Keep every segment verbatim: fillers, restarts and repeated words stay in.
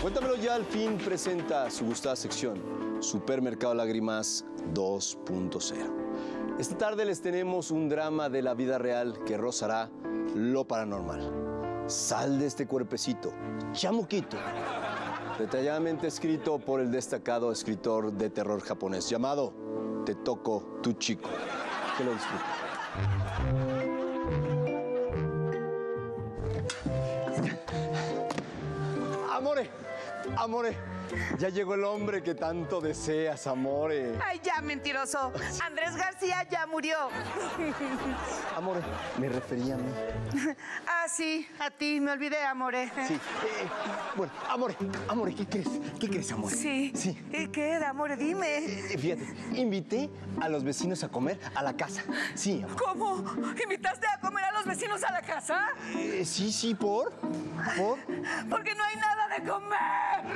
Cuéntamelo ya al fin presenta su gustada sección, Supermercado Lágrimas dos punto cero. Esta tarde les tenemos un drama de la vida real que rozará lo paranormal. Sal de este cuerpecito, chamuquito. Detalladamente escrito por el destacado escritor de terror japonés llamado Te Toko Tu Chico. Que lo disfruten. Amore, amore, ya llegó el hombre que tanto deseas, amore. Ay, ya, mentiroso. Andrés García ya murió. Amore, me refería a mí. Ah, sí, a ti, me olvidé, amore. Sí, eh, bueno, amore, amore, ¿qué crees? ¿Qué crees, amore? Sí. Sí. ¿Y qué era, amore? Dime. Eh, fíjate, invité a los vecinos a comer a la casa. Sí, amor. ¿Cómo? ¿Invitaste a comer a los vecinos a la casa? Eh, sí, sí, ¿por? ¿Por? Porque no hay nada de comer.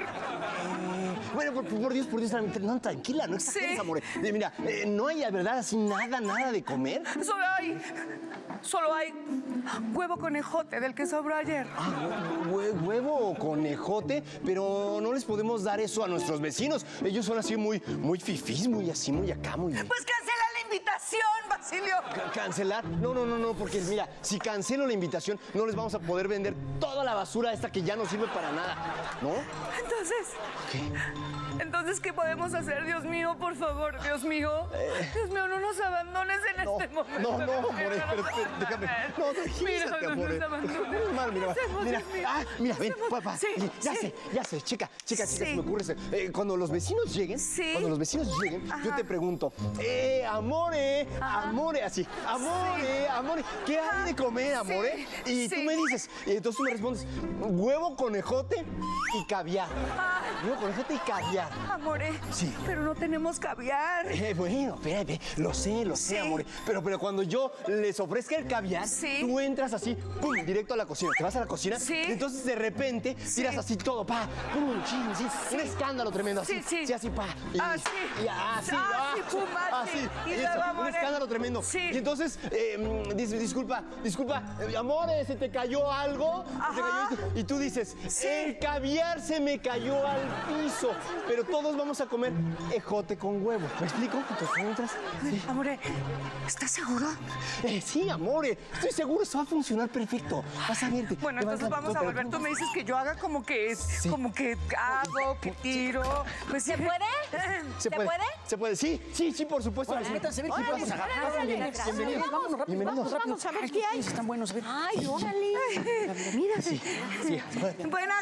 Eh, bueno, por, por Dios, por Dios, no, tranquila, no exageres, Sí. amore. Eh, mira, eh, no hay, la verdad, así nada, nada de comer. Solo hay... Solo hay huevo con ejote del que sobró ayer. Ah, hue- huevo o conejote, pero no les podemos dar eso a nuestros vecinos. Ellos son así muy, muy fifís, muy así, muy acá, muy... Pues cancela la invitación, Basilio. Ca- ¿Cancelar? No, no, no, no, porque mira, si cancelo la invitación, no les vamos a poder vender toda la basura esta que ya no sirve para nada, ¿no? Entonces... ¿Qué? Entonces, ¿qué podemos hacer, Dios mío? Por favor, Dios mío. Dios mío, no nos abandones en No, este momento. no, no, amore, No nos pero, pero, déjame. abandones. No, tranquilízate, Mira, no amore. nos abandones. Mal, mira, ¿Qué hacemos, mira, Dios mío? ah, mira, ven, hacemos? papá. Sí, Ya sí. sé, ya sé, chica, chica, chica, Sí. se me ocurre. ese- eh, cuando los vecinos lleguen, Sí. cuando los vecinos lleguen, yo Ajá. te pregunto, eh, amore, amore, así, amore, amore, ¿qué hay de comer, amore? Y tú sí. me dices, y entonces tú me respondes, huevo, conejote y caviar. Ay. Huevo, conejote y caviar. Amore, Sí. pero no tenemos caviar. Eh, bueno, espérate, lo sé, lo sé, Sí. amor. Pero, pero cuando yo les ofrezca el caviar, Sí. tú entras así, pum, directo a la cocina. Te vas a la cocina Sí. y entonces de repente tiras así todo, pa, pum, chin, sí, un escándalo tremendo, así, Sí, sí. sí, así, pa. Y, Así. Y así, Ah, sí, pum, así. así. Y eso, luego, un amore. escándalo tremendo. Sí. Y entonces, eh, mm, dice, disculpa, disculpa, eh, amor, ¿se te cayó algo? ¿Se te Ajá. cayó esto? Y tú dices, Sí. el caviar se me cayó al piso, pero todos vamos a comer ejote con huevo. ¿Me explico? Entonces tú entras. Sí. Amore, ¿estás seguro? Eh, sí, amore, estoy seguro, eso va a funcionar perfecto. Vas a ver. te- Bueno, te vas entonces vamos a pero- volver. Tú me dices que yo haga como que es, Sí. como que hago, que tiro. Pues ¿Se puede? ¿Se, puede? Se puede, sí, sí, sí, por supuesto. Órale, métanse a ver qué Órale, podemos agarrar. órale, Pásenle. órale, gracias. Bienvenidos, vámonos rápido, Bienvenidos. vámonos rápido. Vamos a ver Ay, qué hay. estos Están buenos, a ver. Ay, órale. Mira, Sí, sí. Buenas,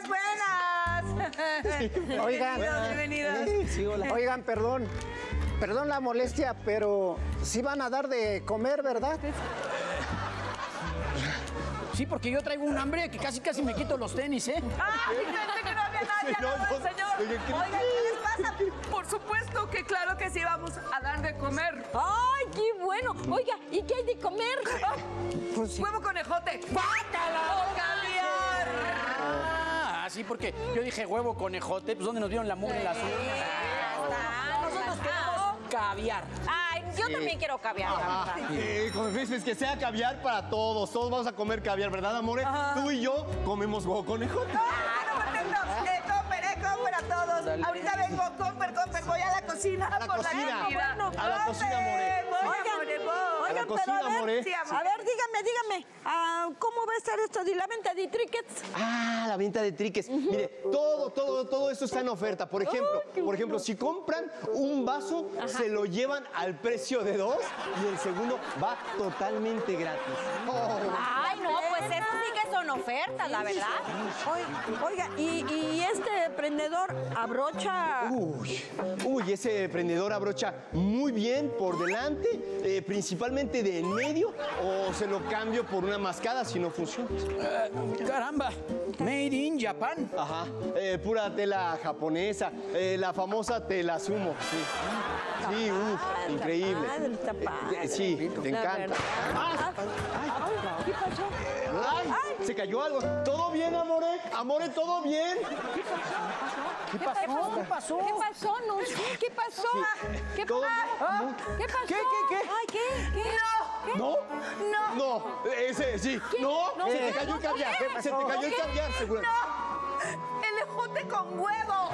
buenas. Oigan. Bienvenidos, bienvenidos. Sí, hola. Oigan, perdón, perdón la molestia, pero sí van a dar de comer, ¿verdad? Sí, porque yo traigo un hambre que casi casi me quito los tenis, ¿eh? ¡Ay, pensé que no había nadie! No, al lado del no, señor! oye, ¿qué- Oigan, ¿qué les pasa? Por supuesto que claro que sí vamos a dar de comer. Ay, qué bueno. Oiga, ¿y qué hay de comer? Huevo con ejote. ¡Bátala! ¡O caviar! Ah, sí, porque yo dije huevo conejote, pues ¿dónde nos dieron la mugre en las uñas? Ah, nosotros queremos Caviar. Ay, yo también quiero caviar. la verdad. Eh, como dices, que sea caviar para todos. Todos vamos a comer caviar, ¿verdad, amore? Tú y yo comemos huevo conejote. ¡Ah, no, perfecto! Eh, comer, eh, comer a todos. Ahorita vengo, comer, comer. Voy a la cocina A la por cocina. la comida. A la cocina, amore. Voy, Sí. amore, voy. A la cocina, amore. Sí, amor. A ver, dígame, dígame, ah, ¿cómo va a estar esto de la venta de trickets? Ah, la venta de triques. Mire, todo, todo, todo eso está en oferta. Por ejemplo, por ejemplo, si compran un vaso, se lo llevan al precio de dos y el segundo va totalmente gratis. Oh. Ay, no, pues esto sí que son ofertas, la verdad. Oiga, oiga, ¿y, y este prendedor abrocha? Uy, uy, ese prendedor abrocha muy bien por delante, eh, principalmente de en medio, o se lo cambio por una mascada si no funciona. Eh, caramba, made in Japan. Ajá, eh, pura tela japonesa, eh, la famosa tela sumo, sí. Sí, uff, increíble. padre, está Eh, padre. eh, sí, te La encanta. verdad. Ah, ¿Qué pasó? ay, se cayó algo. ¿Todo bien, amore? Amore, ¿todo bien? ¿Qué pasó? ¿Qué pasó? ¿Qué pasó? No sé, ¿qué pasó? ¿Qué todo pasó? bien. ¿Qué pasó? ¿Qué, qué, qué? Ay, ¿qué? ¿Qué? ¿No? No. No, ese sí. No, No, se te ¿qué? cayó el caviar. ¿Qué Se te cayó el ¿Qué? caviar, seguro. El ejote ejote con huevo.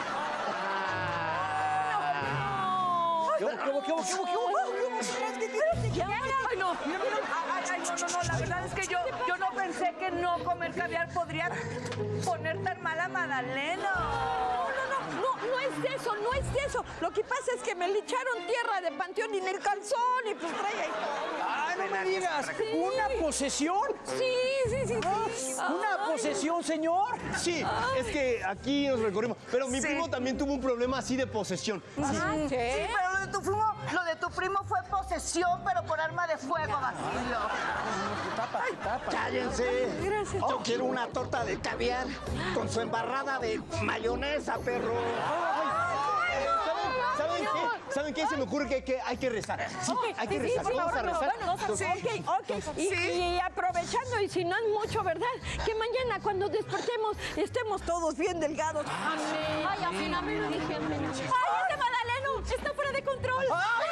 ¿Qué hubo, qué hubo, qué hubo, qué hubo, qué hubo? Ay, no. Ay, ay, no, no, no. La verdad es que yo, yo no pensé que no comer caviar podría poner tan mal a Madalena. No, no, no, no es eso, no es eso. Lo que pasa es que me le echaron tierra de panteón en el calzón y pues trae ahí todo. ¡Ah, no me digas! ¿Una posesión? Sí, sí, sí, sí. ¿Una posesión, señor? Sí, es que aquí nos recorrimos. Pero mi Sí. primo también tuvo un problema así de posesión. Sí, pero lo de tu primo, lo de tu primo fue posesión, pero por arma de fuego, Basilio. Tapa, tapa. Cállense. Gracias. Yo quiero una torta de caviar con su embarrada de mayonesa, perro. ¿Saben, ¿saben qué? ¿Saben qué? Se me ocurre que, que hay que rezar. Sí, hay que Sí, rezar. sí, Vamos a bueno, rezar. bueno, Sí. ok, ok. Y, Sí. y aprovechando, y si no es mucho, ¿verdad? Que mañana cuando despertemos estemos todos bien delgados. Amén. Ay, amén, amén, dije amén. ¡Ay, ese Madaleno! ¡Está fuera de control! ¡Ay,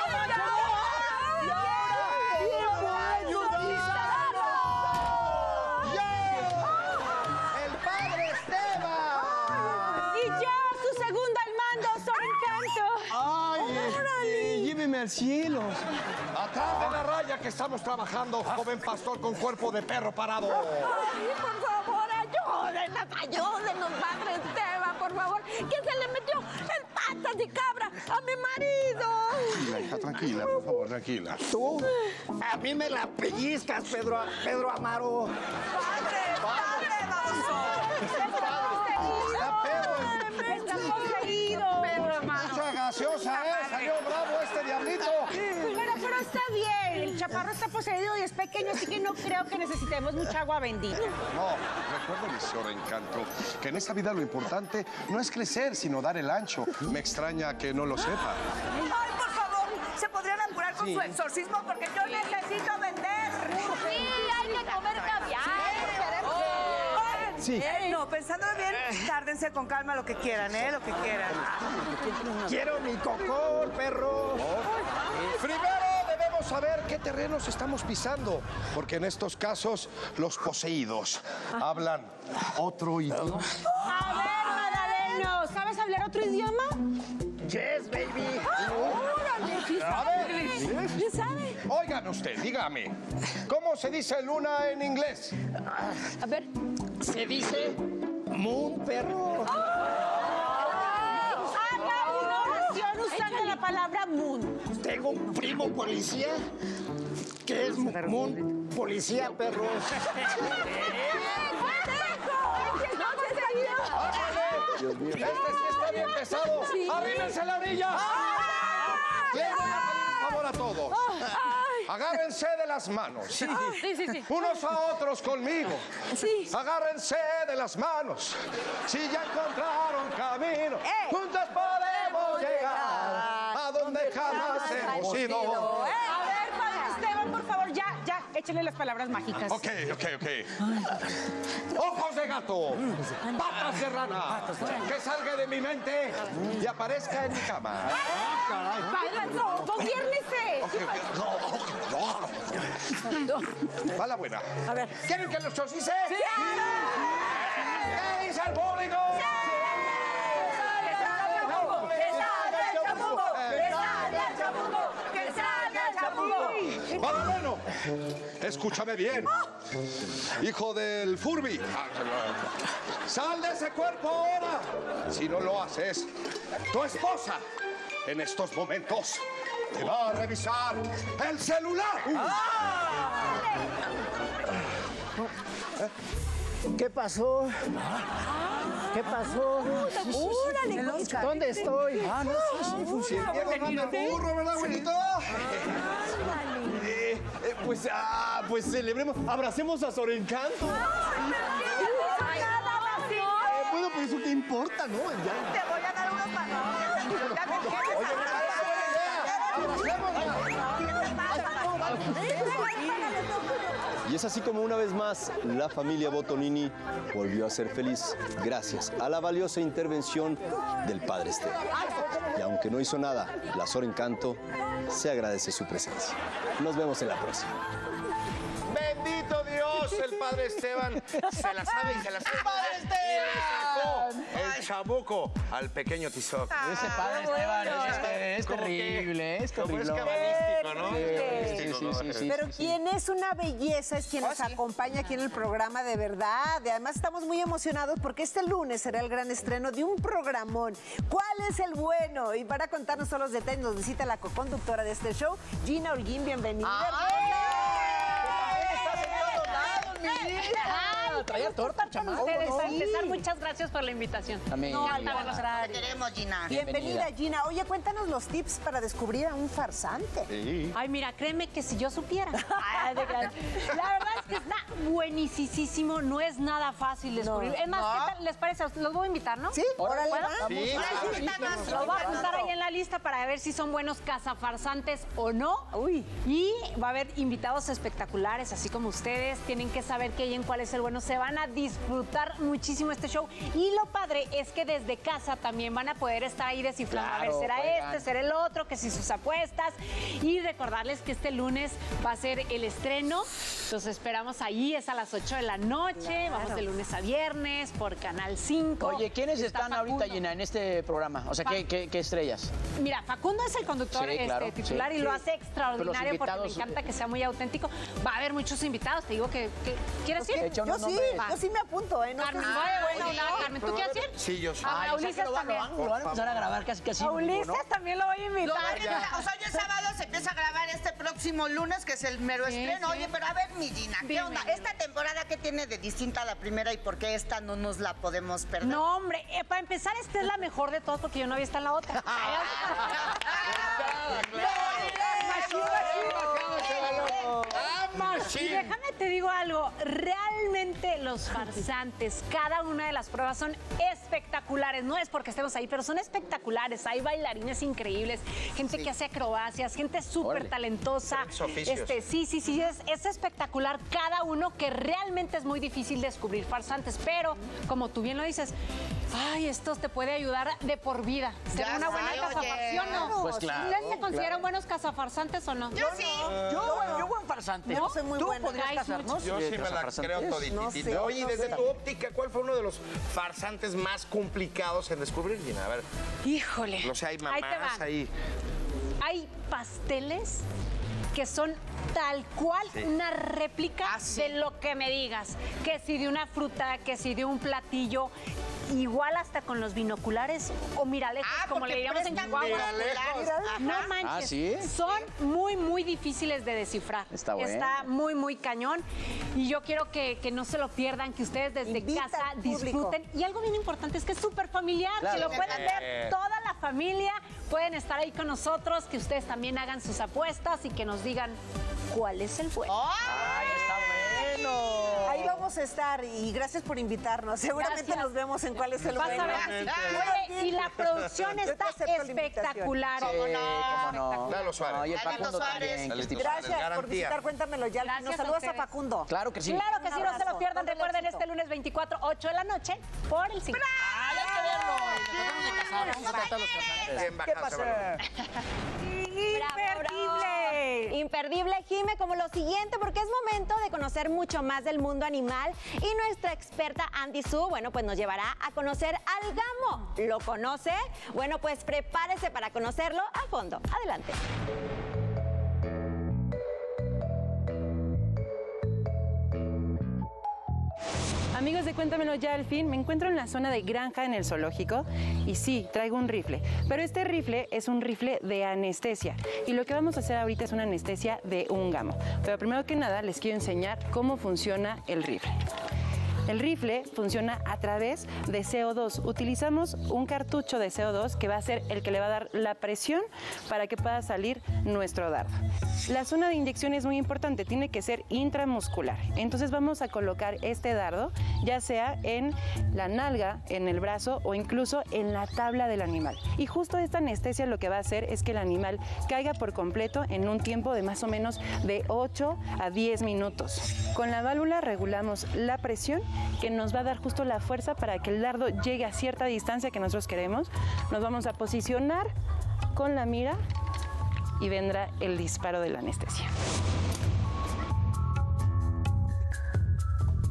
¡El padre Esteban! Y ya, su segunda al mando, Sor Encanto. Ay, este, lléveme al cielo. Atrás de la raya que estamos trabajando, joven pastor con cuerpo de perro parado. Ay, por favor, ayúdenos, ayúdenos, padre Esteban, por favor. Que se le metió el patas de cabra a mi marido. Tranquila, hija, tranquila, por favor, tranquila. ¿Tú? A mí me la pellizcas, Pedro, Pedro Amaro. ¡Padre, padre, Está poseído. Mucha gaseosa, ¿eh? Salió bravo este diablito. Pero, pero está bien, el chaparro está poseído y es pequeño, así que no creo que necesitemos mucha agua bendita. No, recuérdame, señor Encanto, que en esta vida lo importante no es crecer, sino dar el ancho. Me extraña que no lo sepa. Ay, por favor, ¿se podrían apurar con su exorcismo? Porque yo necesito vender. Sí, hay que comer caviar. Sí. Eh, no, pensándolo bien, tárdense con calma lo que quieran, ¿eh? Lo que quieran. Quiero mi cocol, perro. Primero debemos saber qué terrenos estamos pisando, porque en estos casos los poseídos hablan otro idioma. A ver, Madaleno, ¿sabes hablar otro idioma? Yes, baby. ¡Órale! ¿Sí A ver, ¿Sí sabe? oigan usted, dígame, ¿cómo se dice luna en inglés? A ver. Se dice moon, perro. Haga una oración usando la palabra moon. Tengo un primo policía que es moon policía, perro. Este sí está bien pesado. ¡Arrímense la orilla! Les voy a pedir un favor a todos. Agárrense de las manos. Sí, sí, sí. Unos a otros conmigo. Sí. Agárrense de las manos. Si ya encontraron camino, juntos podemos llegar a donde jamás hemos ido. A ver, padre Esteban, por favor, ya, ya, échenle las palabras mágicas. Ok, ok, ok. Ojos de gato, patas de rana, que salga de mi mente y aparezca en mi cama. Padre, no, gobiérnese. Va la buena. A ver. ¿Quieren que los exorcice? ¡Sí! ¿Qué dice el público? Madaleno, escúchame bien. Hijo del Furby. Sal de ese cuerpo ahora. Si no lo haces, tu esposa en estos momentos te va a revisar el celular. ¿Qué pasó? ¿Qué pasó? ¡Órale! ¿Dónde estoy? Ah, no, sí, sí, funciona. El burro, ¿verdad, abuelito? Eh, eh, pues, ah, pues celebremos, abracemos a Sor Encanto. Eh, bueno, pues eso qué importa, ¿no? Ya. Te voy a dar unos balones. Ya me Y es así como una vez más la familia Botonini volvió a ser feliz gracias a la valiosa intervención del padre Esteban. Y aunque no hizo nada, la Sor Encanto se agradece su presencia. Nos vemos en la próxima. Bendito Dios, el Padre. padre Esteban se la sabe y se la sabe. ¡Padre Esteban! Y le sacó el chabuco al pequeño Tizoc. Ese padre Esteban es, es, es terrible, es Como es terrible. cabalístico, ¿no? Sí, sí, sí, sí, sí, Pero sí, sí. quien es una belleza es quien nos acompaña aquí en el programa de verdad. Y además estamos muy emocionados porque este lunes será el gran estreno de un programón. ¿Cuál es el bueno? Y para contarnos todos los detalles nos visita la coconductora de este show, Gina Holguín. Bienvenida. Traía torta, chamaco. Ustedes, ¿no? a empezar, muchas gracias por la invitación. También. No, Igual. al contrario. Te queremos, Gina. Bienvenida, Gina. Oye, cuéntanos los tips para descubrir a un farsante. Ay, mira, créeme que si yo supiera. Ay, de verdad. La verdad es que está buenísimo, no es nada fácil descubrir. Es más, ¿qué tal les parece? Los voy a invitar, ¿no? Sí, órale, ¿Puedo? va. Sí, Los voy a apuntar ahí en la lista para ver si son buenos cazafarsantes o no. Uy. Y va a haber invitados espectaculares, así como ustedes. Tienen que saber qué y en cuál es el bueno. Se van a disfrutar muchísimo este show. Y lo padre es que desde casa también van a poder estar ahí descifrando. Claro, a ver, será juegan. este, será el otro, que si sus apuestas. Y recordarles que este lunes va a ser el estreno. Los esperamos ahí, es a las ocho de la noche. Vamos de lunes a viernes por Canal cinco. Oye, ¿quiénes Está están ahorita, Facundo. Gina, en este programa? O sea, ¿qué, qué, qué estrellas? Mira, Facundo es el conductor Sí, este, claro, titular sí. y lo Sí. hace extraordinario Pero los porque me invitados, encanta eh. que sea muy auténtico. Va a haber muchos invitados, te digo que... que- ¿Quieres ir? Echa Yo unos sí, nombres. yo sí me apunto, ¿eh? No Carmen, sé si- muy buena onda, Carmen. ¿Tú quieres ir? Sí, yo sí. Ah, Ay, o sea, Ulises que lo van, lo también. van- lo van a empezar a grabar casi casi. A en vivo, Ulises ¿no? también lo voy a Lo invitar. van a invitar. O sea, hoy el sábado se empieza a grabar este próximo lunes, que es el mero Sí, estreno. sí. Oye, pero a ver, mi Gina, ¿qué Dime. onda? ¿Esta temporada qué tiene de distinta a la primera y por qué esta no nos la podemos perder? No, hombre, eh, para empezar, esta es la mejor de todas porque yo no había estado en la otra. Y déjame te digo algo, realmente los farsantes, cada una de las pruebas son espectaculares, no es porque estemos ahí, pero son espectaculares, hay bailarines increíbles, gente que hace acrobacias, gente súper Órale. talentosa. Diferentes oficios. Este, sí, sí, sí, es, es espectacular cada uno que realmente es muy difícil descubrir farsantes, pero como tú bien lo dices, ay, esto te puede ayudar de por vida, ser Ya una buena sé, cazafarsión, oye. ¿no? Pues claro, ¿Ustedes me consideran claro. buenos cazafarsantes o no? Yo sí. Yo, yo buen farsante. No soy muy ¿Tú buena. podrías Ay, casarnos? Yo sí me la cazafarsantes. creo todititita. No sé, Oye, no desde sé. tu óptica, ¿cuál fue uno de los farsantes más complicados en descubrir, Gina? A ver, Híjole. no sé, hay Ahí te mamás, va. hay... Hay pasteles que son tal cual una réplica Ah, sí. de lo que me digas. Que si de una fruta, que si de un platillo, igual hasta con los binoculares o miralejos, Ah, como porque le diríamos en prestan Chihuahua. binoculares, ajá. No manches, Ah, ¿sí? son muy, muy difíciles de descifrar. Está bueno. Está muy, muy cañón. Y yo quiero que, que no se lo pierdan, que ustedes desde Invita casa al público. disfruten. Y algo bien importante es que es súper familiar, Claro. que lo pueden ver toda la familia, pueden estar ahí con nosotros, que ustedes también hagan sus apuestas y que nos digan cuál es el bueno. Ay, está bueno. Ahí vamos a estar y gracias por invitarnos. Seguramente Gracias. nos vemos en cuál es el Vas a bueno. ver. Oye, y la producción Yo te está acepto la espectacular. Sí, cómo no. Lalo Suárez. No, y el Lalo Facundo Suárez. también. que es Lalito tipo- Suárez. Gracias por Garantía. visitar, cuéntamelo ya. Gracias Nos a saludas a, ustedes. Facundo. Claro que sí. Claro que sí, Un no se lo abrazo. pierdan. Todo el Recuerden éxito. este lunes veinticuatro, ocho de la noche, por el cinco. ¡Ay, hay que verlo! Nos tratamos de casar. Vamos a tratar a los farsantes. Bien ¿Qué bajado ese pasa? balón. Imperdible. Imperdible, Jime, como lo siguiente, porque es momento de conocer mucho más del mundo animal y nuestra experta Andy Su, bueno, pues nos llevará a conocer al gamo. ¿Lo conoce? Bueno, pues prepárese para conocerlo a fondo. Adelante. Amigos de Cuéntamelo ya al fin, me encuentro en la zona de granja en el zoológico y sí, traigo un rifle, pero este rifle es un rifle de anestesia y lo que vamos a hacer ahorita es una anestesia de un gamo. Pero primero que nada les quiero enseñar cómo funciona el rifle. El rifle funciona a través de C O dos. Utilizamos un cartucho de C O dos que va a ser el que le va a dar la presión para que pueda salir nuestro dardo. La zona de inyección es muy importante, tiene que ser intramuscular. Entonces vamos a colocar este dardo ya sea en la nalga, en el brazo o incluso en la tabla del animal. Y justo esta anestesia lo que va a hacer es que el animal caiga por completo en un tiempo de más o menos de ocho a diez minutos. Con la válvula regulamos la presión que nos va a dar justo la fuerza para que el dardo llegue a cierta distancia que nosotros queremos. Nos vamos a posicionar con la mira y vendrá el disparo de la anestesia.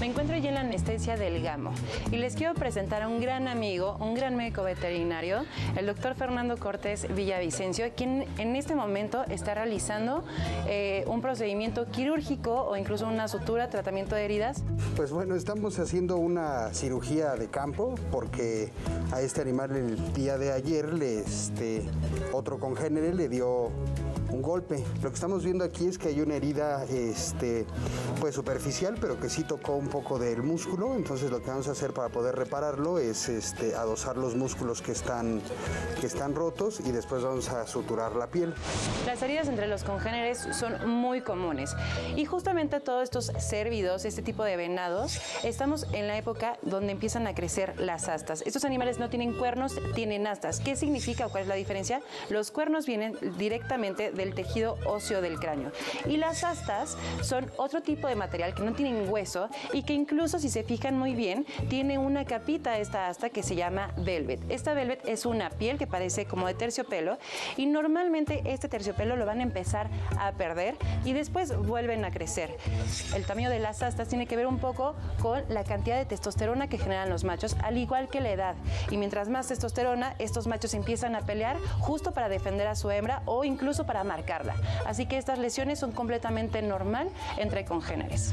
Me encuentro ya en la anestesia del Gamo y les quiero presentar a un gran amigo, un gran médico veterinario, el doctor Fernando Cortés Villavicencio, quien en este momento está realizando eh, un procedimiento quirúrgico o incluso una sutura, tratamiento de heridas. Pues bueno, estamos haciendo una cirugía de campo porque a este animal el día de ayer le, este, otro congénere le dio un golpe. Lo que estamos viendo aquí es que hay una herida este, pues superficial, pero que sí tocó un poco del músculo. Entonces lo que vamos a hacer para poder repararlo es este, adosar los músculos que están, que están rotos y después vamos a suturar la piel. Las heridas entre los congéneres son muy comunes y justamente todos estos cérvidos, este tipo de venados, estamos en la época donde empiezan a crecer las astas. Estos animales no tienen cuernos, tienen astas. ¿Qué significa o cuál es la diferencia? Los cuernos vienen directamente del tejido óseo del cráneo y las astas son otro tipo de material que no tienen hueso y que incluso, si se fijan muy bien, tiene una capita esta asta que se llama velvet. Esta velvet es una piel que parece como de terciopelo y normalmente este terciopelo lo van a empezar a perder y después vuelven a crecer. El tamaño de las astas tiene que ver un poco con la cantidad de testosterona que generan los machos, al igual que la edad. Y mientras más testosterona, estos machos empiezan a pelear justo para defender a su hembra o incluso para marcarla. Así que estas lesiones son completamente normal entre congéneres.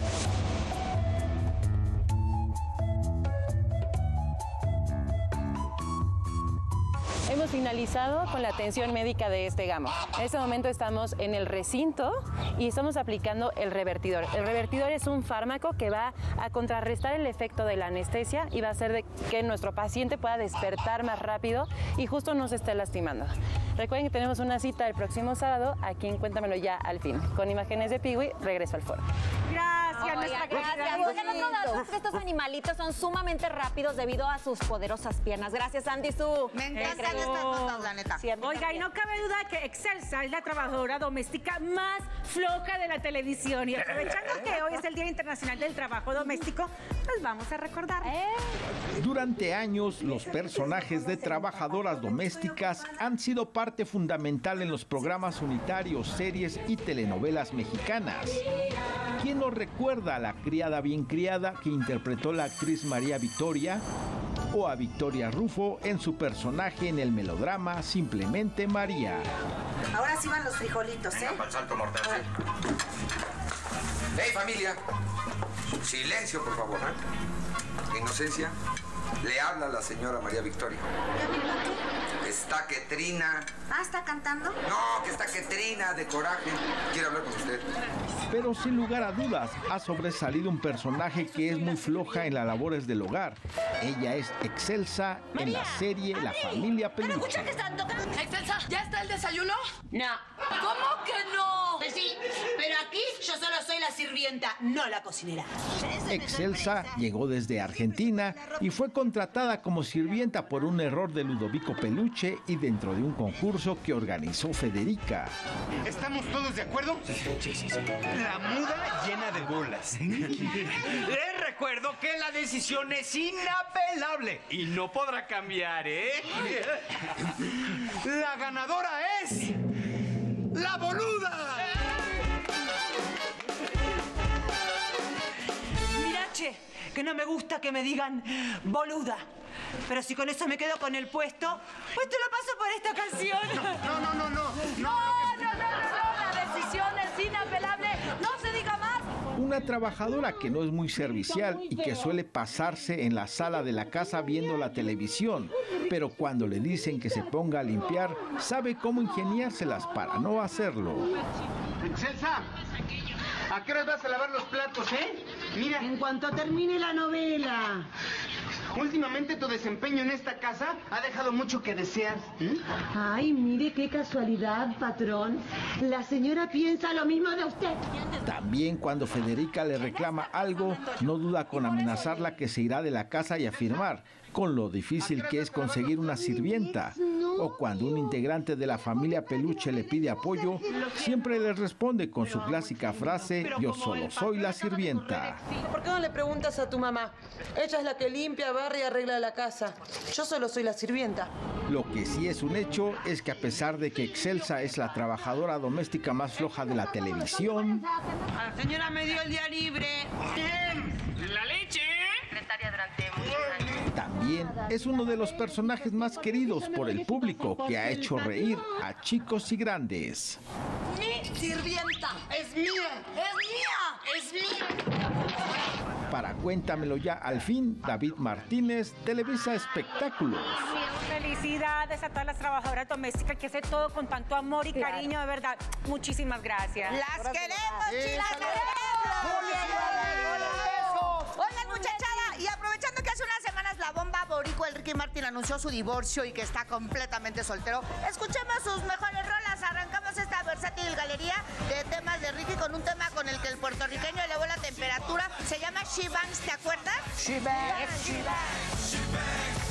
Hemos finalizado con la atención médica de este Gamo. En este momento estamos en el recinto y estamos aplicando el revertidor. El revertidor es un fármaco que va a contrarrestar el efecto de la anestesia y va a hacer de que nuestro paciente pueda despertar más rápido y justo no se esté lastimando. Recuerden que tenemos una cita el próximo sábado aquí en Cuéntamelo Ya al fin. Con imágenes de Pigui, regreso al foro. Gracias, nuestra Gracias. Porque no todas que estos animalitos son sumamente rápidos debido a sus poderosas piernas. Gracias, Andy Su. Me encantan estas notas, la neta. Sí, Oiga, y no cabe duda que Excelsa es la trabajadora doméstica más floja de la televisión. Y aprovechando que hoy es el Día Internacional del Trabajo Doméstico, pues vamos a recordar. Durante años, los personajes de trabajadoras domésticas han sido parte fundamental en los programas unitarios, series y telenovelas mexicanas. ¿Quién no recuerda a la criada bien criada que interpretó la actriz María Victoria? O a Victoria Rufo en su personaje en el melodrama Simplemente María. Ahora sí van los frijolitos, ¿eh? Venga, para el salto mortal, sí. ¡Hey, familia! Silencio, por favor. Inocencia, le habla la señora María Victoria. Está que trina. Ah, ¿está cantando? No, que está que trina de coraje. Quiere hablar con usted. Pero sin lugar a dudas, ha sobresalido un personaje que es muy floja en las labores del hogar. Ella es Excelsa en la serie La Familia Peluche. ¿Pero escucha que están tocando? Excelsa, ¿ya está el desayuno? No. ¿Cómo que no? Pues sí, pero aquí yo solo soy la sirvienta, no la cocinera. Excelsa llegó desde Argentina y fue contratada como sirvienta por un error de Ludovico Peluche y dentro de un concurso que organizó Federica. ¿Estamos todos de acuerdo? Sí, sí, sí. La muda llena de bolas. Les recuerdo que la decisión es inapelable y no podrá cambiar, ¿eh? La ganadora es... ¡la boluda! Mira, che, que no me gusta que me digan boluda. Pero si con eso me quedo con el puesto, pues te lo paso por esta canción. No, no, no, no. No, no, no, no, no. La decisión es inapelable. No se diga más. Una trabajadora que no es muy servicial y que suele pasarse en la sala de la casa viendo la televisión, pero cuando le dicen que se ponga a limpiar, sabe cómo ingeniárselas para no hacerlo. Excelsa, ¿a qué hora vas a lavar los platos, eh? Mira. En cuanto termine la novela. Últimamente tu desempeño en esta casa ha dejado mucho que desear. ¿Mm? Ay, mire qué casualidad, patrón. La señora piensa lo mismo de usted. También cuando Federica le reclama algo, no duda con amenazarla que se irá de la casa y afirmar con lo difícil que es conseguir una sirvienta. O cuando un integrante de la familia Peluche le pide apoyo, siempre le responde con su clásica frase, yo solo soy la sirvienta. ¿Por qué no le preguntas a tu mamá? Ella es la que limpia, barre y arregla la casa. Yo solo soy la sirvienta. Lo que sí es un hecho es que a pesar de que Excelsa es la trabajadora doméstica más floja de la televisión... La señora me dio el día libre. ¿Quién? ¿La leche? secundaria durante muchos años. También es uno de los personajes más queridos por el público que ha hecho reír a chicos y grandes. Mi sirvienta es mía, es mía, es mía. Para Cuéntamelo Ya al fin, David Martínez, Televisa Espectáculos. Felicidades a todas las trabajadoras domésticas que hacen todo con tanto amor y Claro. cariño, de verdad. Muchísimas gracias. Las queremos, Sí, chilas, saludos. queremos. Oigan, muchachada, y aprovechando que hace unas semanas la bomba boricua, el Ricky Martin, anunció su divorcio y que está completamente soltero, escuchemos sus mejores rolas. Arrancamos esta versátil galería de temas de Ricky con un tema con el que el puertorriqueño elevó la temperatura. Se llama She Bangs, ¿te acuerdas? She Bangs. She Bangs.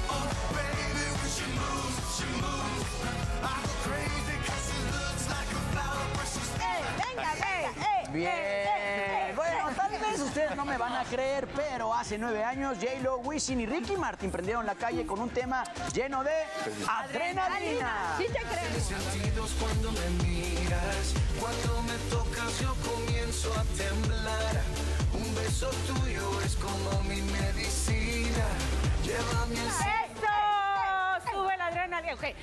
Venga, venga, eh, Bien. eh, eh, Bueno, eh, tal eh, vez eh, ustedes no me van a creer, pero hace nueve años J-Lo, Wisin y Ricky Martin prendieron la calle con un tema lleno de adrenalina. Sí te creo. Sentidos cuando me miras, cuando me tocas yo comienzo a temblar. Un beso tuyo es como mi medicina. Llévame al ¡Eso! Sube la adrenalina. Ok.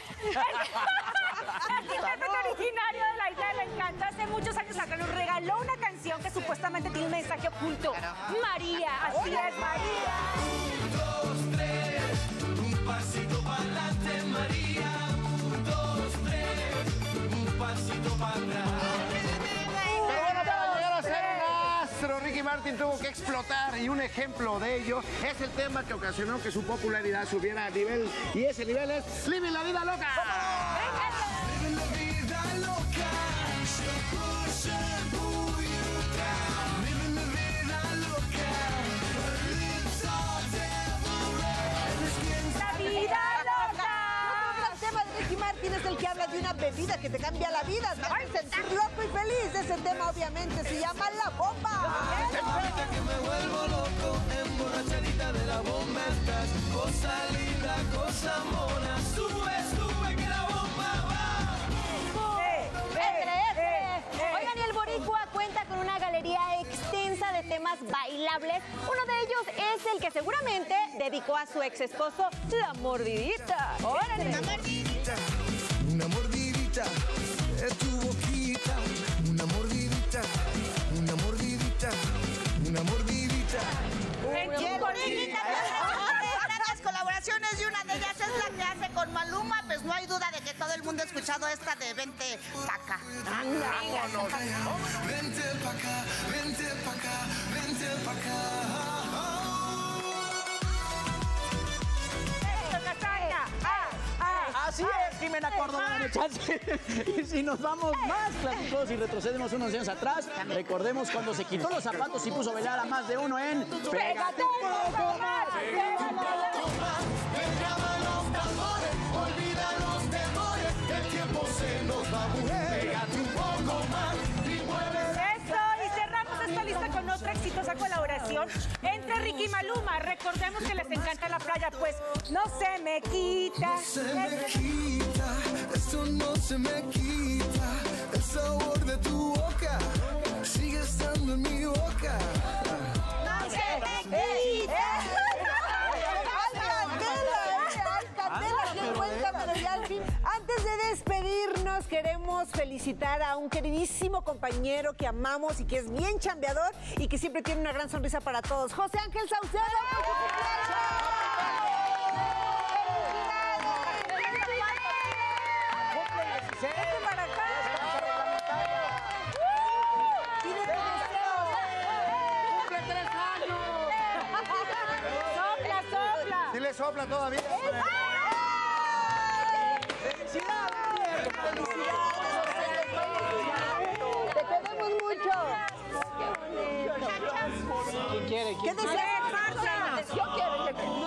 El intérprete originario de la isla le encanta. Hace muchos años acá nos regaló una canción que supuestamente tiene un mensaje oculto. María, así es, María. Un, dos, tres, un pasito para adelante, María. Un, dos, tres, un pasito para atrás. Pero bueno, para llegar a ser un astro, Ricky Martin tuvo que explotar y un ejemplo de ello es el tema que ocasionó que su popularidad subiera a nivel y ese nivel es Living la Vida Loca. Living la vida loca. Shampoo, shampoo, you down. Living la vida loca. Her lips are devil red. ¡La vida loca! El tema de Ricky Martin es el que habla de una bebida que te cambia la vida, te hace sentir loco y feliz. Ese tema obviamente se llama La Bomba. Que me vuelvo loco, emborrachadita de la bomba estás. Cosa linda, cosa mona. Sube, sube, que la bomba va. Entre ese. Oigan, y el boricua cuenta con una galería extensa de temas bailables. Uno de ellos es el que seguramente dedicó a su ex esposo, La Mordidita. ¡Órale! Una mordidita, una mordidita de tu boquita. Una mordidita, una mordidita, una mordidita. Y el Ricky también hace grandes colaboraciones y una de ellas es la que hace con Maluma. Pues no hay duda de que todo el mundo ha escuchado esta de Vente pa' acá. Vámonos. Vente pa' acá, vente pa' acá, vente pa' acá. Así es, Jimena Córdoba, dame chance. Y si nos vamos más clásicos y retrocedemos unos años atrás, recordemos cuando se quitó los zapatos y puso a bailar a más de uno en Pégate un poco más. Pégate un poco más. Pégame los tambores, olvida los temores. El tiempo se nos va, mujer. Pégate un poco más y mueve. Eso, y cerramos esta lista con otra exitosa colaboración entre Ricky y Maluma. Recordemos que les encanta la playa, pues no se me quita. No se me quita, eso no se me quita. El sabor de tu boca sigue estando en mi boca. No se me quita. Cuéntamelo ya al fin. Antes de despedirnos, queremos felicitar a un queridísimo compañero que amamos y que es bien chambeador y que siempre tiene una gran sonrisa para todos. José Ángel Saucedo. ¡Por su cumpleaños! ¡Vente para acá! ¡Pídete deseos! ¡Cumple tres años! ¡Sopla, sopla! ¿Sí le sopla todavía? ¡Te queremos mucho! ¿Quién quiere? ¿Qué deseas? Yo quiero.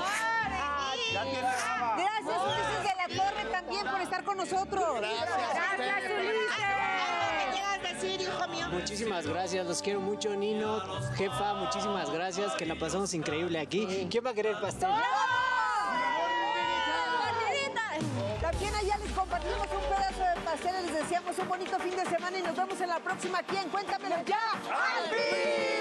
Gracias, Ulises de la Torre, también por estar con nosotros. Gracias, Ulises. ¿Qué quieras decir, hijo mío? Muchísimas gracias, los quiero mucho, Nino, jefa, muchísimas gracias, que la pasamos increíble aquí. ¿Quién va a querer pastel? También allá les compartimos un pedazo de pastel, les deseamos un bonito fin de semana y nos vemos en la próxima aquí en Cuéntamelo Ya. ¡Al fin!